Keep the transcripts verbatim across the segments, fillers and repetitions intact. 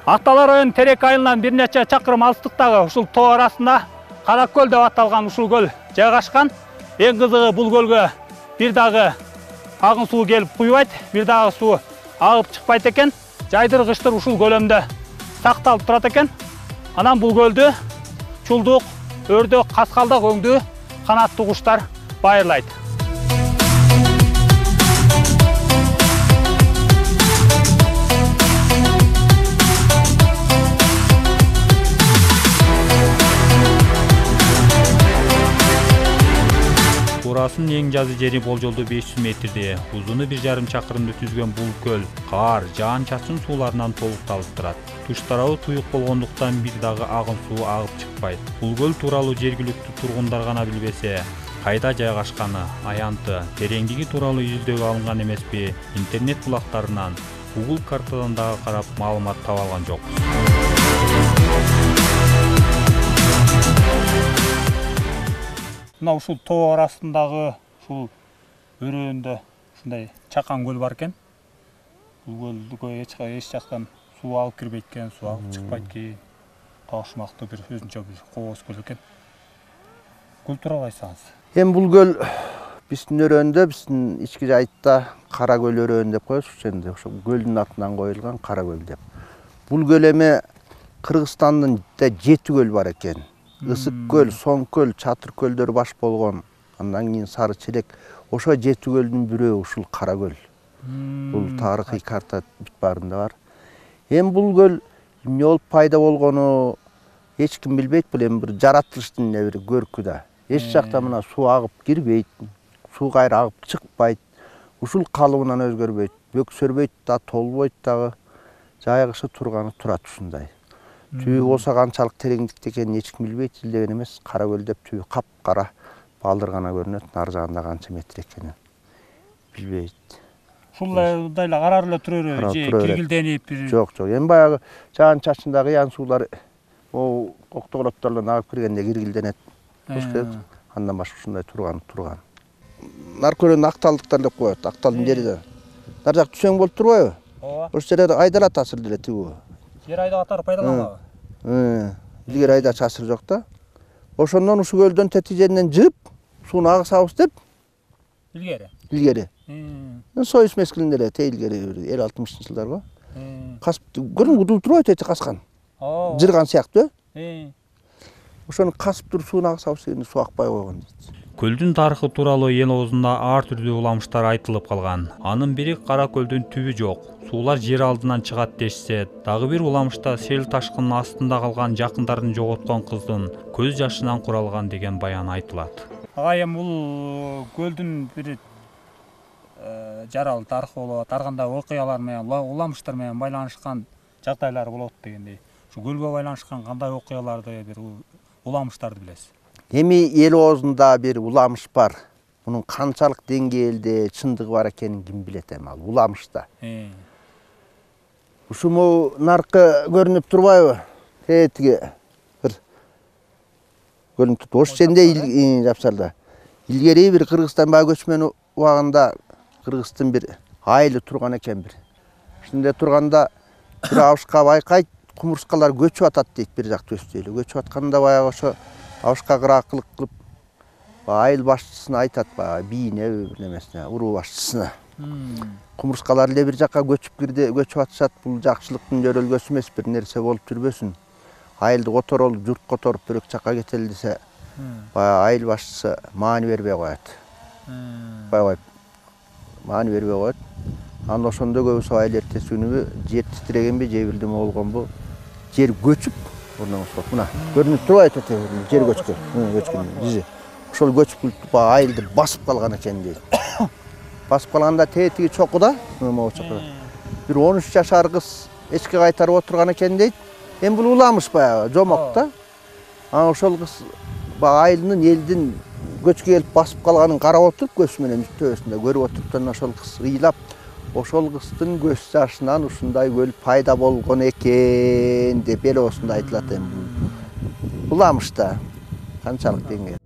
Ақтала район Терек айылынан бир нече чакырым алыстыктагы ушул тоо арасында Каракөл деп аталган ушул көл жайгашкан. Эң кызыгы бул көлгө бир дагы агын суу келип куйбайт, бир дагы суу агып чыкпайт экен. Жайдыргычтар ушул көлөмдө сакталып турат экен. Анан бул көлдү чулдук, өрдөк, каскалдак өңдүү канаттуу куштар байырлайт. Турасынын эң жазы жери болжолдуу беш жүз метрде, узуну бир жарым чакырымды түзгөн бул көл кар, жаан-чачын сууларынан толукталып турат. Туш тарабы туюк болгондуктан бир дагы агын суу агып чыкпайт. Бул көл тууралуу жергиликтүү тургундар гана билбесе, кайда жайгашканы, аянты, тереңдиги тууралуу изилдөөгө алынган эмеспи, интернет булактарынан, Google картадан дагы карап маалымат таба алган жокпуз. Мына ушул тоо арасындагы ушул өрөөндө ушундай чакан көл бар экен. Бул көлдүгө эч жактан суу агып кирбейт экен, суу агып чыкпайт экен. Таашмактуу бир өзүнчө бир кооз көл экен. Көл тууралуу айтсаңыз. Эми бул көл биздин өрөөндө, биздин ички жайытта Кара көл өрөөнү деп коебуз. Ошондо ошо көлдүн атынан коюлган Кара көл деп. Бул көл эми Кыргызстандын жети көл бар экен. Ысык көл, Соң көл, Чатыр көлдөрү баш болгон. Андан кийин Сары Челек. Ошо жети көлдүн бирөө ушул Кара көл. Бул тарыхый карта бүт баарында бар. Эми бул көл эмне болуп пайда болгону эч ким билбейт. Бул эми бир жаратылыштын бир көркү да. Эч жакта мына суу агып кирбейт, суу кайра агып чыкпайт. Ушул калыбынан өзгөрбөйт, бөксөрбөйт да, толбойт дагы. Жайгышы турганы турат ушундай. Түбү болсо канчалык тереңдикте экенин эч ким билбейт, илдеген эмес. Кара көл деп түбү капкара балдыр гана көрүнөт. Нар жагында канча метр экенин билбейт. Ушундай эле карар эле тура береби, же киргилденип бир. Жок, жок. Эми баягы жаан чачындагы ян суулар о октогоротторлон агып киргенде киргилденет. Андан башка ушундай турган турган. Нар көрөнү Акталдыктар деп коет. Акталдын жери да. Нар жак түшөң болуп турбайбы? Ооба. Ошол жерде айдалат асыр деле тигүү. Жер айдагатар пайдаланабы? Ы. Илгери айда часыр жок да. Ошондон ушул көлдөн тетиженен жып, сууну агысабыз деп. Илгери. Илгери. Союз мезгилинде эле, те илгери элүү алтымышынчы жылдарга. Касып көрүн удул турбайт эти каскан. Ооба. Жырган сыяктуу, э? Э. Ошону касып туруп сууну агысабыз дегенде суу акпай койгон дейт. Көлдүн тарыхы тууралуу эл оозунда ар түрдүү уламыштар айтылып калган. Анын бири Кара көлдүн түбү жок, суулар жер алдынан чыгат дешсе, дагы бир уламышта сел ташкынын астында калган жакындарын жоготкон кыздын көз жашынан куралган деген баян айтылат. Ага эми бул көлдүн бир жарал тарыхы болот, ар кандай окуялар менен, уламыштар менен байланышкан жагдайлар болот дегендей. Ушу көлгө байланышкан кандай окуяларды, бир уламыштарды билесиз? Эми эл оозунда бир уламыш бар. Мунун канчалык деңгээлде чындыгы бар экенин ким билет эми ал уламышта. Ушуму наркы көрүнүп турбайбы? Тетиги бир көрүнүп турду. Ош жерде жапсарда. Илгери бир Кыргызстан баа көчмөн убагында Кыргыздын бир айылы турган экен бир. Ушунда турганда бир абышка байкайт, кумурскалар көчүп атат дейт бир жак төстөйлө. Көчүп атканда баягы ошо абышка кыраакылык кылып айыл башчысына айтат, баягы бийине бир немесине, уруу башчысына. Кумурскалар эле бир жакка көчүп кирди, көчүп атышат. Бул жакшылыктын жөрөлгөсү эмес, бир нерсе болуп жүрбөсүн. Айылды которолуп, журт которуп бирок жакка кетели десе, баягы айыл башчысы маани бербей коет. Баягы маани бербей коет. Анда ошондо көбүсү айыл эртеси күнү жер титирегенби, же бирдеме болгонбу, жер көчүп, мына көрүнүп турбайбы эте жер көчкөн, көчкөн бизи. Ошол көчүп айылды басып калган экен дейт. Басып калганда тетиги чокуда, могу чокуда бир он үч жашар кыз эчке кайтарып отурган экен дейт. Эми бул уламыш баягы жомок да. Анан ошол кыз баягы айылдын элдин көчкө келип басып калганын карап отуруп, көз менен төбөсүндө көрүп отуруп, ошол кыз ыйлап, ошол кыздын көз жашынан ушундай көл пайда болгон экен деп эл оозунда айтылат эми. Уламышта канчалык деңгээл.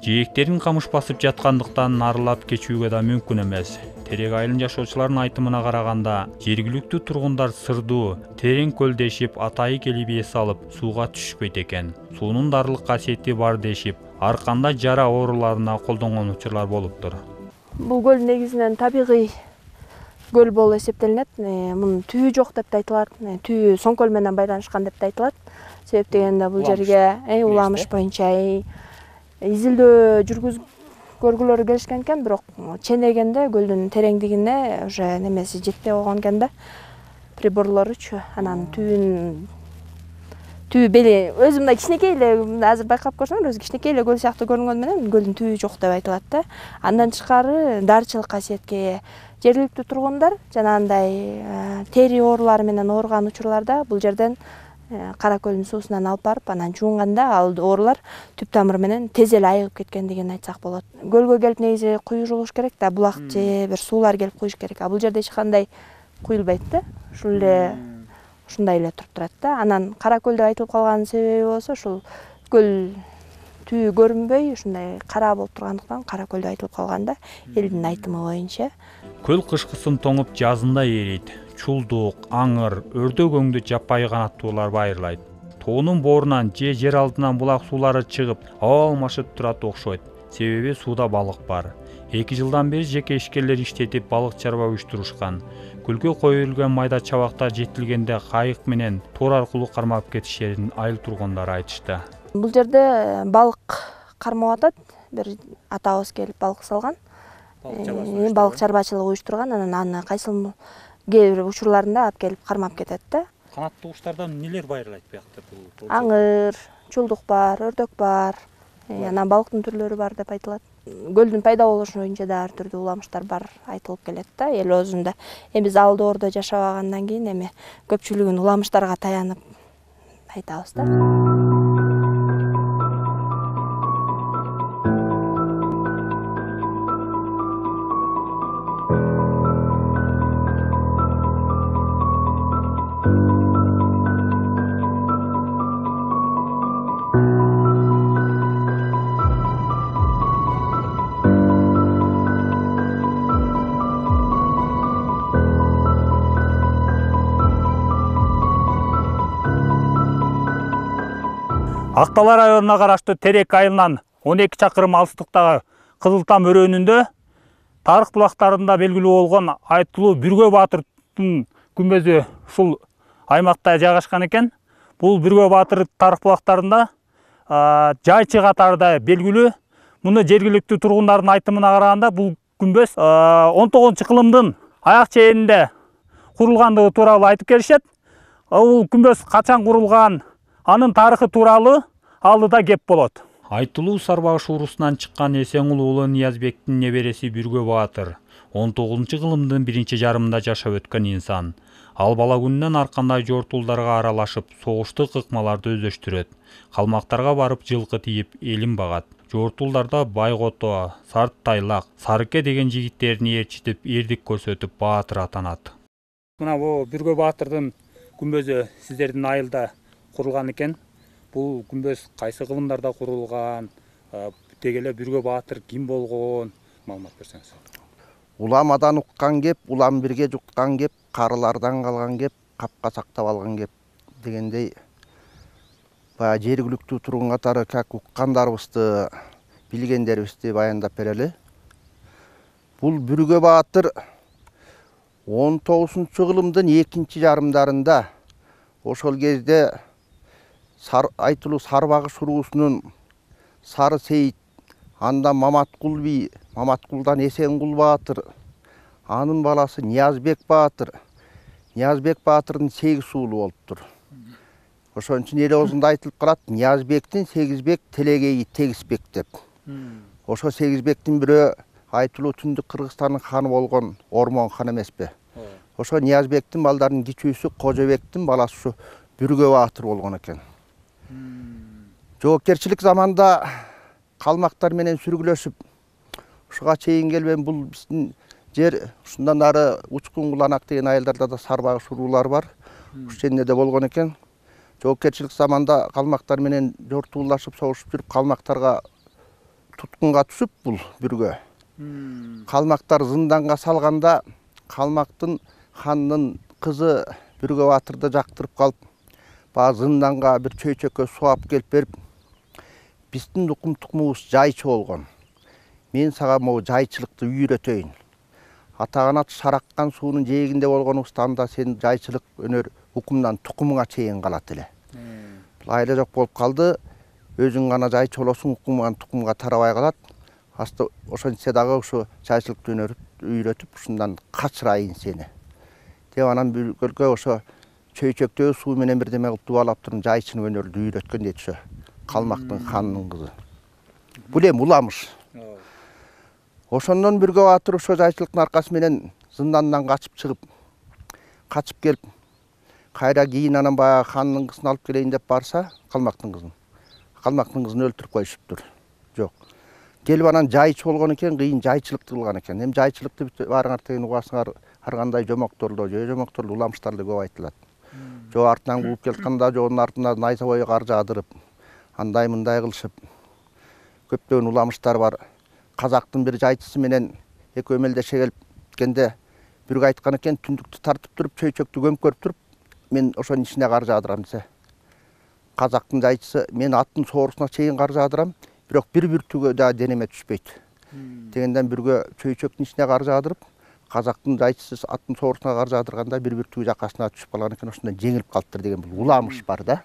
Жээктерин камыш басып жаткандыктан нарылап кечүүгө да мүмкүн эмес. Терек айылын жашоочулардын айтымына караганда, жергиликтүү тургундар сырдуу, терең көл дешип, атайы келип эс алып, сууга түшпөйт экен. Суунун дарылык касиети бар дешип, ар кандай жара ооруларына колдонгон учурлар болуптур. Бул көл негизинен табигый көл болуп эсептелинет. Мунун түбү жок деп да айтылат, түбү Соңкөл менен байланышкан деп да айтылат. Себеп дегенде бул жерге уламыш боюнча изилдөө жүргүз көргүлөрү келишкен экен, бирок ченегенде көлдүн тереңдигине уже немеси жетпей койгон экен да. Приборлоручу анан түбүн түбү бели өзү мындай кичинекей эле, азыр байкап көрсөңөр өзү кичинекей эле көл сыяктуу көрүнгөнү менен көлдүн түбү жок деп айтылат да. Андан тышкары дарчылык касиетке ээ. Жергиликтүү тургундар жанагындай тери оорулары менен ооруган учурларда бул жерден Кара көлдүн суусунан алып барып, анан жуунганда ал оорулар түп тамыры менен тез эле айыгып кеткендигин айтсак болот. Көлгө келип негизи куюрулуш керек да, булак же бир суулар келип куюш керек. А бул жерде эч кандай куюлбайт да. Ушул эле ушундай эле туруп турат да. Анан Кара көл деп айтылып калганын себеби болсо ушул көл түбү көрүнбөй, ушундай кара болуп тургандыктан Кара көл деп айтылып калган да, элдин айтымы боюнча. Көл кышкысын тоңуп жазында эрийт. Чулдук, аңыр, өрдөк өңдү жапайы канаттуулар байырлайт. Тоонун боорунан же жер алдынан булак суулары чыгып, аба алмашып турат окшойт. Себеби сууда балык бар. эки жылдан бери жеке ишкерлер иштетип балык чарба уюштурушкан. Көлгө коюлган майда чабактар жетилгенде кайык менен тор аркылуу кармап кетишерин айыл тургундары айтышты. Бул жерде балык кармап атат. Бир атабыз келип балык салган. Балык чарбачылыгы уюштурган, анан аны кайсыл кээ бир учурларында алып келип кармап кетет да. Канаттуу куштардан нелер байырлайт буякта? Аңыр, чулдук бар, өрдөк бар, анан балыктын түрлөрү бар деп айтылат. Көлдүн пайда болушу боюнча да ар түрдүү уламыштар бар айтылып келет да, эл өзүндө. Эми биз Алдоордо жашабагандан кийин эми көпчүлүгүн уламыштарга таянып айтабыз да. Актала районуна караштуу Терек айылынан он эки чакырым алыстыктагы Кызылтам өрөөнүндө тарых булактарында белгилүү болгон айтылуу Бүргө Баатырдын күмбөзү ушул аймакта жайгашкан экен. Бул Бүргө Баатыр тарых булактарында жайчы катарында белгилүү. Муну жергиликтүү тургундардын айтымына караганда бул күмбөз он тогузунчу кылымдын аяк ченинде курулгандыгы тууралуу айтып келишет. Бул күмбөз качан курулган, анын тарыхы тууралуу алдыда кеп болот. Айтылуу Сарбагыш уурусунан чыккан Эсенгул уулу Ниязбектин небереси Бүргө Баатыр он тогузунчу кылымдын биринчи жарымында жашап өткөн инсан. Ал бала күнүнөн ар кандай жортуулдарга аралашып, согуштук ыкмаларды өздөштүрөт. Калмактарга барып жылкы тийип, элин багат. Жортуулдарда Байгото, Сарт Тайлак, Сарыке деген жигиттерин ээрчитип, эрдик көрсөтүп Баатыр атанат. Мына бул Бүргө Баатырдын күмбөзү сиздердин айылда курулган экен. Бул күмбөз кайсы кылымдарда курулган, деги эле Бүргө Баатыр ким болгон, маалымат берсеңиз. Уламадан уккан кеп, улам бирге жуккан кеп, карылардан калган кеп, капка сактап алган кеп дегендей баягы жергиликтүү тургун катары как уккандарыбызды, билгендерибизди баяндап берели. Бул Бүргө Баатыр он тогузунчу кылымдын экинчи жарымдарында ошол кезде Сар, айтылуу Сарбагыш уруусунун Сары Сейит, анда Маматкул би, Маматкулдан Эсенгул Баатыр, анын баласы Ниязбек Баатыр, Ниязбек Баатырдын сегиз уулу болуптур. Ошон үчүн эл оозунда айтылып калат, Ниязбектин сегизбек, Телегейи Тегизбек деп. Ошо сегизбектин бирөө айтылуу Түндүк Кыргызстандын ханы болгон Ормон хан эмеспи? Ошо Ниязбектин балдарынын кичүүсү Кожобектин баласы ушу Бүргө Баатыр болгон экен. Жоопкерчилик заманда калмактар менен сүргүлөшүп, ушуга чейин келбен бул биздин жер, ушундан ары Учкун Куланак деген айылдарда да Сарбагыш уруулар бар. Ушу жерде да болгон экен. Жоопкерчилик заманда калмактар менен жортуулашып, согушуп жүрүп, калмактарга туткунга түсүп бул бүргө. Калмактар зынданга салганда Калмактын ханнын кызы Бүргө батырды жактырып калып, баа зынданга бир чөйчөккө суу алып келип берип, биздин укум тукумубуз жайчы болгон. Мен сага могу жайчылыкты үйрөтөйүн. Атаганат сараккан суунун жээгинде болгонубузда анда сен жайчылык өнөр укумдан тукумуңа чейин калат эле. Бул айла жок болуп калды. Өзүң гана жайчы болосуң, укумуңан тукумга тарабай калат. Асты ошентсе дагы ушу жайчылыкты үйрөтүп, ушундан качырайын сени. Деп анан бүргөлгө ошо чөйчөктөгү суу менен бирдеме кылып дубалап туруп жайчын өнөрдү үйрөткөн дейт ошо. Калмактын ханынын кызы. Бул эми уламыш. Ошондон Бүргө батыр ошо жайчылыктын аркасы менен зындандан качып чыгып, качып келип, кайра кийин анан баягы ханнын кызын алып келейин деп барса, Калмактын кызын. Калмактын кызын өлтүрүп коюшуптур. Жок. Келип анан жайчы болгон экен, кыйын жайчылыкты кылган экен. Эми жайчылыкты баарыңар теген угасыңар, ар кандай жомоктордо, жөө жомоктордо уламыштарда көп айтылат. Жоо артынан кууп келатканда, жоонун артына найза бою кар жаадырып, андай мындай кылышып, көптөгөн уламыштар бар. Казактын бир жайчысы менен экөө мелдеше келип кеткенде Бүргө айткан экен, түндүктү тартып туруп, чөйчөктү көмүп көрүп туруп, мен ошонун ичине кар жаадырам десе. Казактын жайчысы, мен аттын соорусуна чейин кар жаадырам, бирок бир бүртүгө да денеме түшпөйт. Дегенден Бүргө чөйчөктүн ичине кар жаадырып, Казактын жайчысы аттын соорусуна кар жаадырганда бир бүртүгү жакасына түшүп калган экен, ошондон жеңилип калыптыр деген бул уламыш бар да.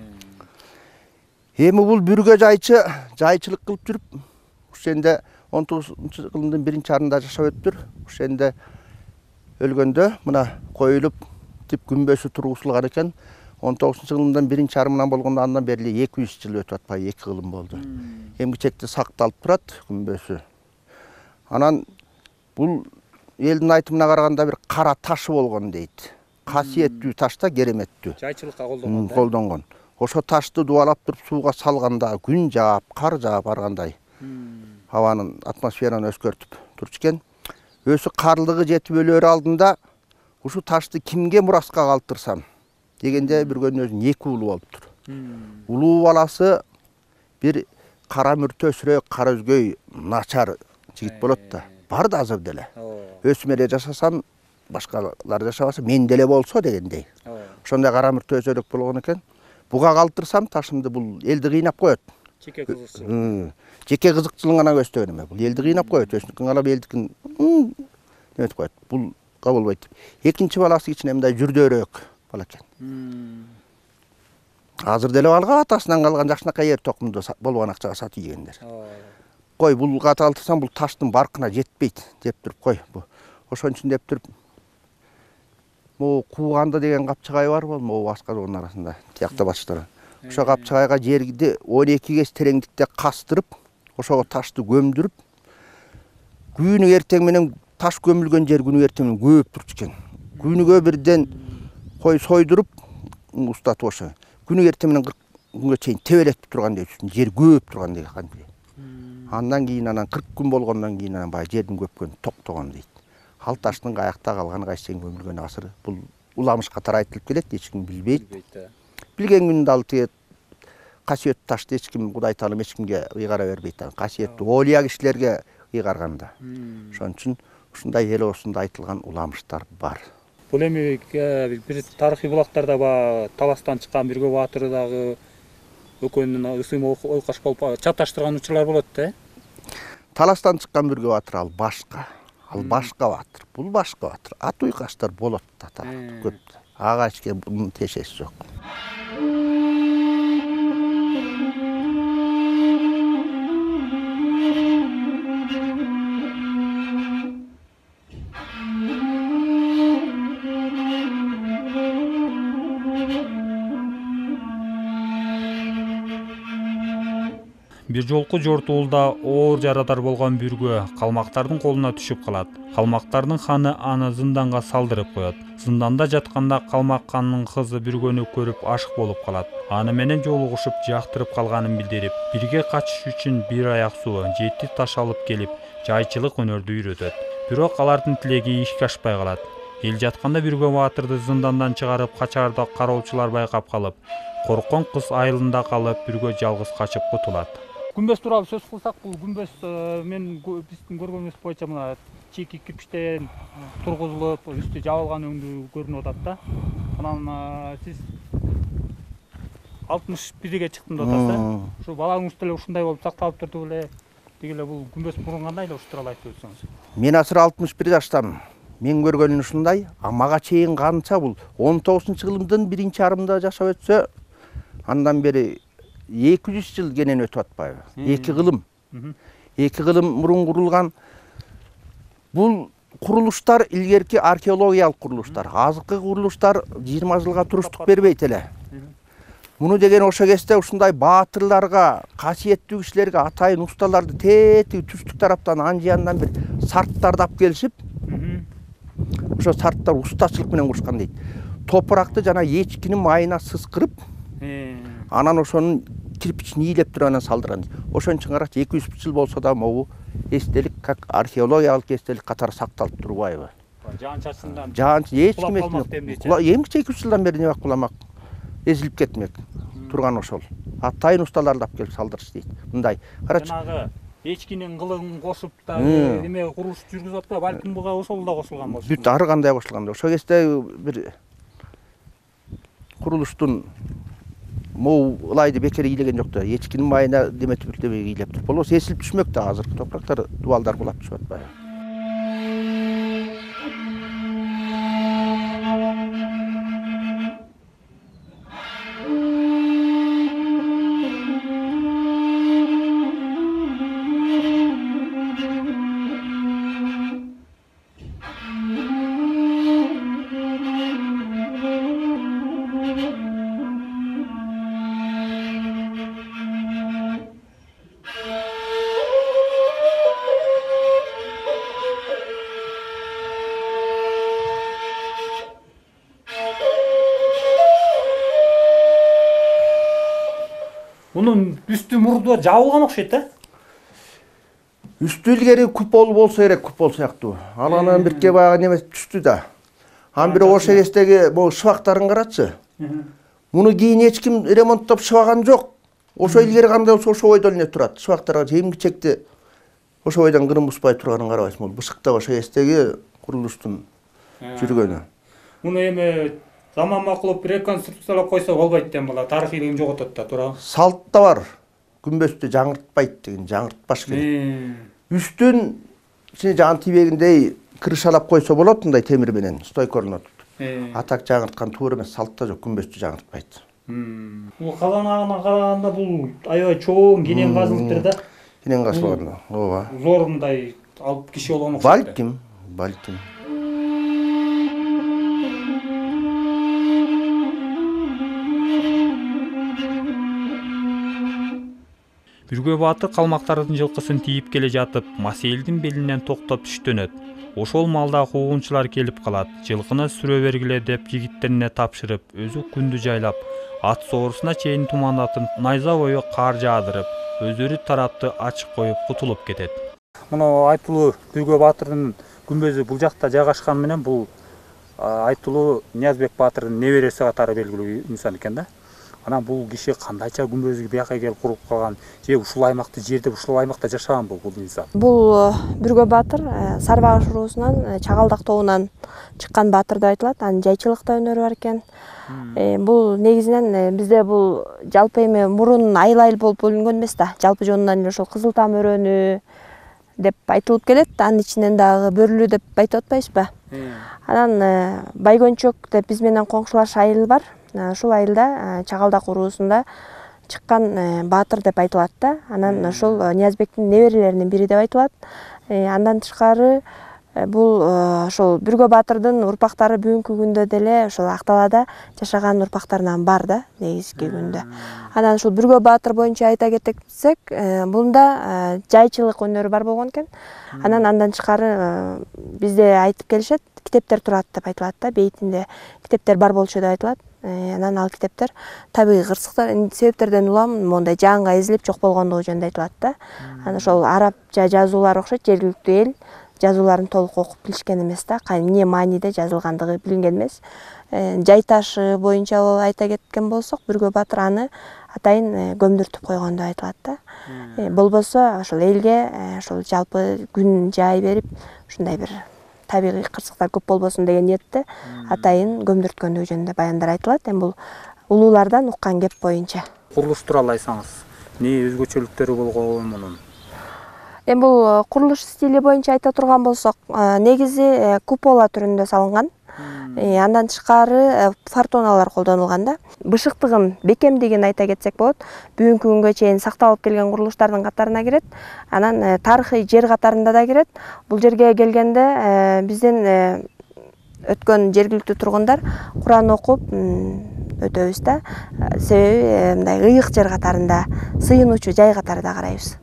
Эми бул Бүргө жайчы жайчылык кылып жүрүп, ошенде он тогузунчу кылымдын биринчи арында жашап өттүр. Ошенде өлгөндө мына коюлуп тип күмбөсү тургузулган экен. он тогузунчу кылымдын биринчи арымынан болгондо андан бери эки жүз жыл өтүп атпайбы, эки кылым болду. Эмгичекте сакталып турат күмбөсү. Анан бул элдин айтымына караганда бир кара ташы болгон дейт. Касиеттүү таш да, кереметтүү. Жайчылыкка колдонгон. Колдонгон. Ошо ташты дубалап туруп сууга салганда күн жаап, кар жаап аргандай. Абанын атмосфераны өзгөртүп турчу экен. Өсү карлыгы жетип өлөр алдында ушу ташты кимге мураска калтырсам дегенде Бүргөнүн өзүнүн эки уулу болуптур. Улуу баласы бир кара мүртөсүрөөк, кара өзгөй начар жигит болот да. Бар да азыр деле. Өсүм эле жашасам, башкалар жашабаса, мен деле болсо дегендей. Ошондой кара мүртөсүрөөк болгон экен. Буга калтырсам ташымды бул элди кыйнап коет. Жеке кызыкчылык. Жеке кызыкчылыгын гана көстөгөн эме. Бул элди кыйнап коет, өзүнүкүн алып элдикин неметип коет. Бул болбойт. Экинчи баласы кичине мындай жүрдөөрөөк бала экен. Азыр деле балга атасынан калган жакшынакай ер токумду болгон акчага сатып жегендер. Кой, бул калтырсам бул таштын баркына жетпейт деп туруп кой. Ошон үчүн деп туруп могу Кууганды деген капчыгай бар бол, могу Аскадонун арасында, тиякта башчылар. Ошо капчыгайга жерди он эки кес тереңдикте кастырып, ошого ташты көмдүрүп, күнү эртең менен таш көмүлгөн жер күнү эртең менен көөп турчу экен. Күнүгө бирден кой сойдуруп, устатып ошо. Күнү эртең менен кырк күнгө чейин тебелетип тургандай үчүн жер көөп тургандай кантип. Андан кийин анан кырк күн болгондон кийин анан баягы жердин көпкөнү токтогон дейт. Ал таштын каякта калганы кайсы чейин көмүлгөн асыры бул уламыш катары айтылып келет, эч ким билбейт. Билген күндө ал тиет касиеттүү ташты эч ким Кудай таалам эч кимге ыйгара бербейт. Касиеттүү олия кишилерге ыйгарганда. Ошон үчүн ушундай эл оосунда айтылган уламыштар бар. Бул эми бир тарыхый булактарда ба таластан чыккан Бүргө батыры дагы экөөнүн ысым ойкаш болуп чаташтырган учурлар болот да. Таластан чыккан Бүргө батыр ал башка. Ал башка батыр. Бул башка батыр. Ат уйкаштар болот да көп. Ага эчке бунун тешеси жок. Бир жолку жортуулда оор жарадар болгон Бүргө калмактардын колуна түшүп калат. Калмактардын ханы аны зынданга салдырып коет. Зынданда жатканда Калмак ханынын кызы Бүргөнү көрүп ашык болуп калат. Аны менен жолугушуп жактырып калганын билдирип, бирге качыш үчүн бир аяк суу, жети таш алып келип, жайчылык өнөрдү үйрөтөт. Бирок алардын тилеги ишке ашпай калат. Эл жатканда Бүргө батырды зындандан чыгарып качаарда кароочулар байкап калып, корккон кыз айылында калып, Бүргө жалгыз качып кутулат. Күмбөз тууралуу сөз кылсак, бул күмбөз мен биздин көргөнүбүз боюнча мына чийки кирпичтен тургузулуп, үстү жабылган өңдүү көрүнүп атат да. Анан сиз алтымыш бирге чыктым деп атасыз. Ушу балаңыз деле ушундай болуп сакталып турду беле? Деги эле бул күмбөз мурун кандай эле ушул тууралуу айтып өтсөңүз. Мен азыр алтымыш бир жаштамын. Мен көргөнүм ушундай, а мага чейин канча бул он тогузунчу кылымдын биринчи жарымында жашап өтсө, андан бери эки жүз жыл кенен өтүп атпайбы? эки кылым. эки кылым мурун курулган бул курулуштар илгерки археологиялык курулуштар. Азыркы курулуштар жыйырма жылга туруштук бербейт эле. Муну деген ошо кезде ушундай баатырларга, касиеттүү кишилерге, атайын усталарды тетиги түштүк тараптан анжыяндан бир сарттарды алып келишип, ошо сарттар устачылык менен курушкан дейт. Топуракты жана эчкинин майына сыскырып, анан ошонун кирпичин ийилеп туруп анан салдырган. Ошон үчүн карачы эки жүз жыл болсо да могу эстелик, как археологиялык эстелик катары сакталып турбайбы? Жаан чачындан. Жаан эч ким эмче эки жүз жылдан бери небак куламак эзилип кетмек. Турган ошол. Атайын усталарды алып келип салдырыш дейт. Мындай. Карачы. Жанагы эчкинин кылыгын кошуп да эме курулуш жүргүзүп атпайбы? Балким буга ошол да кошулган болсун. Бүт ары кандай кошулган. Ошол кезде бир курулуштун могу ылайды бекер ийилеген жок да. Эчкинин майына деметип бир ийилеп туруп. Болбосо эсилип түшмөк да азыркы топурактар дубалдар кулап түшүп атпайбы? Bunun üstü murdu жабылган окшойт да? Üstü ilgeri kupol bolsa керек, kupol сыяктуу. Анан бирке баягы неме түштү да. Анан бирок ошо кездеги могу шыбактарын карачы. Муну кийин эч ким ремонттоп шыбаган жок. Ошо илгери кандай болсо ошо бойдон эле турат. Шыбактарга жемгичекти ошо бойдон кырын буспай турганын карабайсың. Бул бышыктап ошо кездеги курулуштун жүргөнү. Муну эми заман макулуп реконструкциялап койсо болбойт дем бала. Тарыхыйлыгын жоготот да, туурабы? Салт да бар. Күмбөздү жаңыртпайт деген, жаңыртпаш керек. Үстүн ичине жан тийбегиндей крышалап койсо болот, мындай темир менен стойкорунот. Атак жаңырткан туура эмес, салт да жок, күмбөздү жаңыртпайт. Бул казанагына караганда бул аябай чоң кенен казылыптыр да. Кенен казылган, ооба. Зор мындай алып киши болгон окшойт. Балким, балким. Бүргө баатыр калмактардын жылкысын тийип келе жатып, Масейлдин белинен токтоп түштөнөт. Ошол маалда куугунчулар келип калат. Жылкыны сүрө бергиле деп жигиттерине тапшырып, өзү күндү жайлап, ат соорусуна чейин тумандатып, найза бою кар жаадырып, өздөрү тарапты ачык коюп кутулуп кетет. Муну айтылуу Бүргө баатырдын күмбөзү бул жакта жайгашкан менен бул айтылуу Ниязбек баатырдын небереси катары белгилүү инсан экен да. Анан бул киши кандайча күмбөзгө бияка келип куруп калган, же ушул аймакты жерде ушул аймакта жашаган бул бул инсан. Бул Бүргө баатыр Сарбагыш уруусунан Чагалдак тобунан чыккан баатыр деп айтылат. Анын жайчылыкта өнөрү бар экен. Бул негизинен бизде бул жалпы эми мурун айыл-айыл болуп бөлүнгөн эмес да. Жалпы жонунан эле ошол Кызыл Там өрөөнү деп айтылып келет. Анын ичинен дагы Бөрлүү деп айтып атпайсызбы? Анан Байгончок деп биз менен коңшулаш айыл бар. Ушул айылда Чагалдак уруусунда чыккан баатыр деп айтылат да. Анан ошол Ниязбектин неберелеринин бири деп айтылат. Андан тышкары бул ошол Бүргө баатырдын урпактары бүгүнкү күндө деле ошол Ак Талаада жашаган урпактарынан бар да негизги күндө. Анан ушул Бүргө баатыр боюнча айта кетсек, бунда жайчылык өнөрү бар болгон экен. Анан андан тышкары бизде айтып келишет, китептер турат деп айтылат да, бейтинде китептер бар болчу деп айтылат. Анан ал китептер табигый кырсыктар себептерден улам мондай жаанга эзилип жок болгондугу жөнүндө айтылат да. Анан ошол арабча жазуулар окшойт, жергиликтүү эл жазууларын толук окуп билишкен эмес да, эмне мааниде жазылгандыгы билинген эмес. Жайташы боюнча айта кеткен болсок, Бүргө баатыр аны атайын көмдүртүп койгон деп айтылат да. Болбосо ошол элге ошол жалпы күн жай берип ушундай бир табигый кырсыктар көп болбосун деген ниетте атайын көмдүрткөндүгү жөнүндө баяндар айтылат. Эми бул улуулардан уккан кеп боюнча. Курулуш тууралуу айтсаңыз, эмне өзгөчөлүктөрү болгон мунун? Эми бул курулуш стили боюнча айта турган болсок, негизи купола түрүндө салынган. Андан тышкары фортуналар колдонулган да. Бышыктыгын, бекемдигин айта кетсек болот. Бүгүнкү күнгө чейин сакталып келген курулуштардын катарына кирет. Анан тарыхый жер катарында да кирет. Бул жерге келгенде биздин өткөн жергиликтүү тургундар Куран окуп өтөбүз да. Себеби мындай ыйык жер катарында, сыйынуучу жай катарында карайбыз.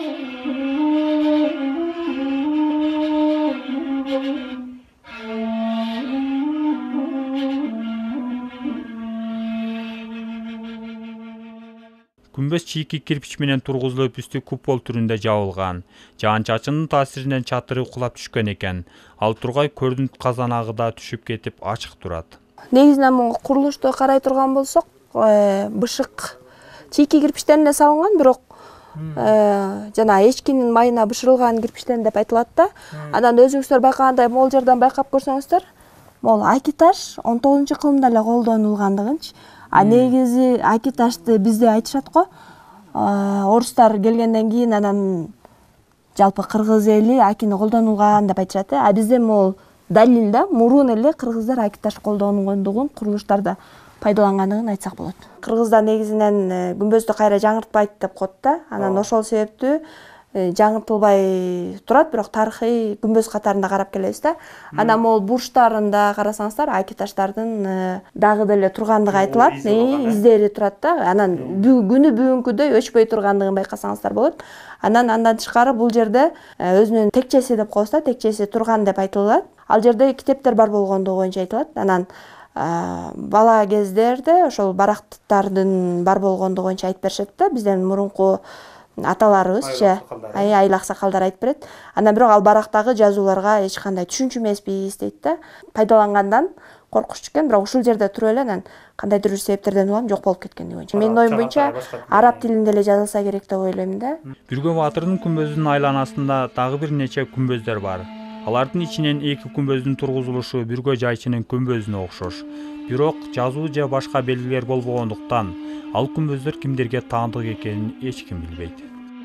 Күмбөз чийки кирпич менен тургузулуп, үстү купол түрүндө жабылган. Жаан-чачындын таасиринен чатыры кулап түшкөн экен. Ал тургай көрдүнт казанагы да түшүп кетип ачык турат. Негизинен муну курулушту карай турган болсок, бышык чийки кирпичтеринде салынган, бирок жана эчкинин майына бышырылган кирпичтен деп айтылат да. Анан өзүңүздөр байкагандай, могул жерден байкап көрсөңүздөр, могул акиташ он тогузунчу кылымда эле колдонулгандыгынчы. А негизи акиташты бизде айтышат го. Орустар келгенден кийин анан жалпы кыргыз эли акини колдонулган деп айтышат. А бизде могул далил да, мурун эле кыргыздар акиташ колдонгондугун, курулуштарда пайдалангандыгын айтсак болот. Кыргыздар негизинен күмбөздү кайра жаңыртпайт деп коет да. Анан ошол себептүү жаңыртылбай турат, бирок тарыхый күмбөз катарында карап келебиз да. Анан могул бурчтарында карасаңыздар, акиташтардын дагы деле тургандыгы айтылат, издери турат да. Анан күнү бүгүнкүдөй өчпөй тургандыгын байкасаңыздар болот. Анан андан тышкары бул жерде өзүнүн текчеси деп коебуз да, текчеси турган деп айтылат. Ал жерде китептер бар болгондугу боюнча айтылат. Анан бала кездерде ошол барактардын бар болгондугу боюнча айтып беришет да. Бизден мурунку аталарыбызчы, айлак сакалдар айтып берет. Анан бирок ал барактагы жазууларга эч кандай түшүнчүмөспүз дейт да. Пайдалангандан коркуч экен, бирок ушул жерде туруп эле анан кандайдыр бир себептерден улам жок болуп кеткендиги боюнча. Менин оюм боюнча араб тилинде эле жазылса керек деп ойлойм да. Бүргө баатырдын күмбөзүнүн айланасында дагы бир нече күмбөздөр бар. Алардын ичинен эки күмбөздүн тургузулушу Бүргө жайчынын күмбөзүнө окшош. Бирок жазуу же башка белгилер болбогондуктан ал күмбөздөр кимдерге таандык экенин эч ким билбейт.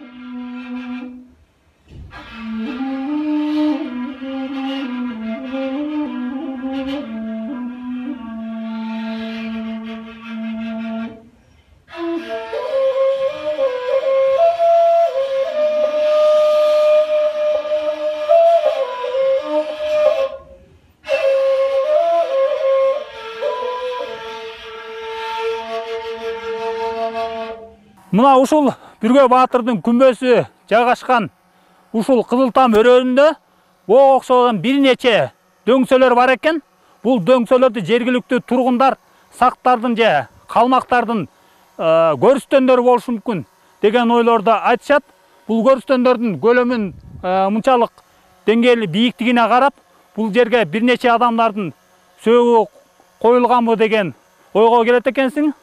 Мына ушул Бүргө баатырдын күмбөзү жайгашкан ушул Кызылтам өрөөнүндө буга окшогон бир нече дөңсөлөр бар экен. Бул дөңсөлөрдү жергиликтүү тургундар сактардын же калмактардын көрүстөндөрү болушу мүмкүн деген ойлорду айтышат. Бул көрүстөндөрдүн көлөмүн мынчалык деңгээли бийиктигине карап, бул жерге бир нече адамдардын сөөгү коюлганбы деген ойго келет экенсиң.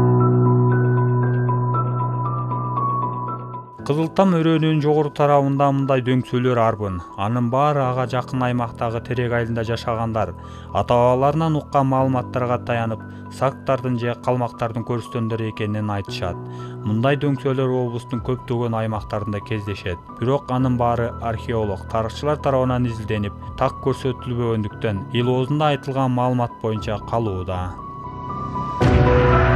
Кызылтам өрөөнүнүн жогору тарабында мындай дөңсөлөр арбын. Анын баары ага жакын аймактагы терек айылында жашагандар ата-бабаларынан уккан маалыматтарга таянып, сактардын же калмактардын көрүстөндөрү экенин айтышат. Мындай дөңсөлөр облустун көптөгөн аймактарында кездешет. Бирок анын баары археолог, тарыхчылар тарабынан изилденип, так көрсөтүлбөгөндүктөн эл оозунда айтылган маалымат боюнча калууда.